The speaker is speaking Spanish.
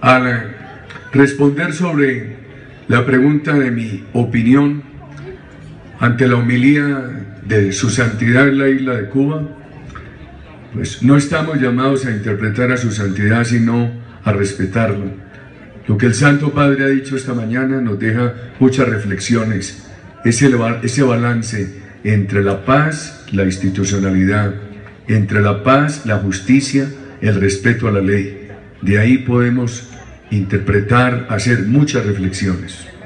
Al responder sobre la pregunta de mi opinión ante la homilía de Su Santidad en la isla de Cuba, pues no estamos llamados a interpretar a Su Santidad, sino a respetarlo. Lo que el Santo Padre ha dicho esta mañana nos deja muchas reflexiones, ese balance entre la paz, la institucionalidad, entre la paz, la justicia, el respeto a la ley. De ahí podemos interpretar, hacer muchas reflexiones.